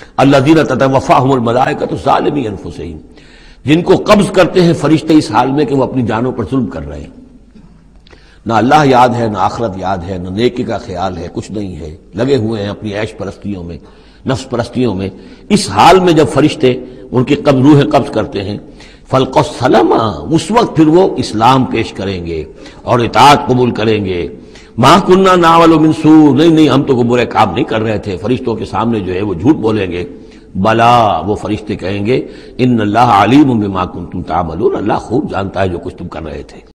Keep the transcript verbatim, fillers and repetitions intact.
अल्लज़ीना ततवफ़्फ़ाहुमुल मलाइकतु ज़ालिमी अनफुसिहिम, जिनको कब्ज करते हैं फरिश्ते इस हाल में कि वो अपनी जानों पर जुल्म कर रहे हैं। ना अल्लाह याद है, ना आखिरत याद है, ना नेकी का ख्याल है, कुछ नहीं है, लगे हुए हैं अपनी ऐश परस्तियों में, नफ्स परस्तियों में। इस हाल में जब फरिश्ते उनकी कब्ज रूह कब्ज करते हैं, फल्क़ो सलमा, उस वक्त फिर वो इस्लाम पेश करेंगे और इताअत कबूल करेंगे। मा कुन्ना नावलु मिन सू, नहीं नहीं हम तो कोई बुरे काम नहीं कर रहे थे। फरिश्तों के सामने जो है वो झूठ बोलेंगे। बला, वो फरिश्ते कहेंगे इन्नल्लाह अलीमुम बिमा कुंतुम तामलून, अल्लाह खूब जानता है जो कुछ तुम कर रहे थे।